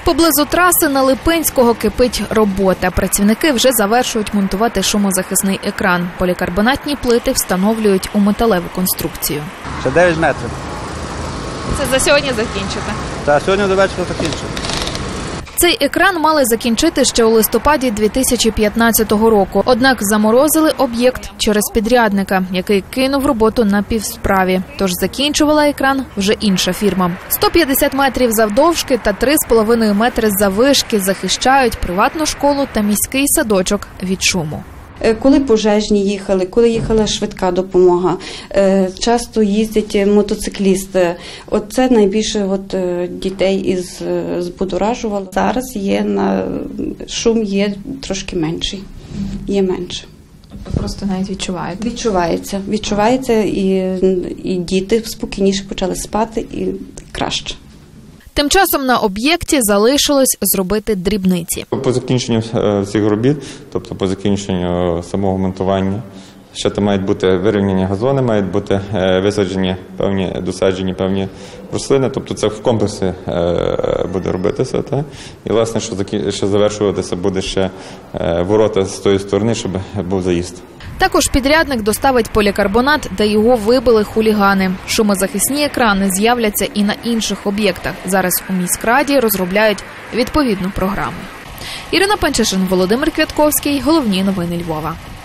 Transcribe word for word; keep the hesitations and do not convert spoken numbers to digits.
Поблизу траси на Липинського кипить робота. Працівники вже завершують монтувати шумозахисний екран. Полікарбонатні плити встановлюють у металеву конструкцію. Ще дев'ять метрів. Це за сьогодні закінчите? Так, сьогодні до вечора закінчимо. Цей екран мали закінчити ще у листопаді дві тисячі п'ятнадцятого року. Однак заморозили об'єкт через підрядника, який кинув роботу на півсправі. Тож закінчувала екран вже інша фірма. сто п'ятдесят метрів завдовжки та три з половиною метри заввишки захищають приватну школу та міський садочок від шуму. Коли пожежні їхали, коли їхала швидка допомога, часто їздять мотоциклісти. Оце найбільше от дітей із збудоражувало. Зараз є на шум є трошки менший, є менше. Просто навіть відчуваєте? Відчувається, відчувається і, і діти спокійніше почали спати і краще. Тим часом на об'єкті залишилось зробити дрібниці. По закінченню цих робіт, тобто по закінченню самого монтування, ще там мають бути вирівняні газони, мають бути висаджені певні, досаджені певні рослини, тобто це в комплексі буде робитися. Так? І, власне, що, що завершуватися буде ще ворота з тої сторони, щоб був заїзд. Також підрядник доставить полікарбонат, де його вибили хулігани. Шумозахисні екрани з'являться і на інших об'єктах. Зараз у міськраді розробляють відповідну програму. Ірина Панчишин, Володимир Квятковський. Головні новини Львова.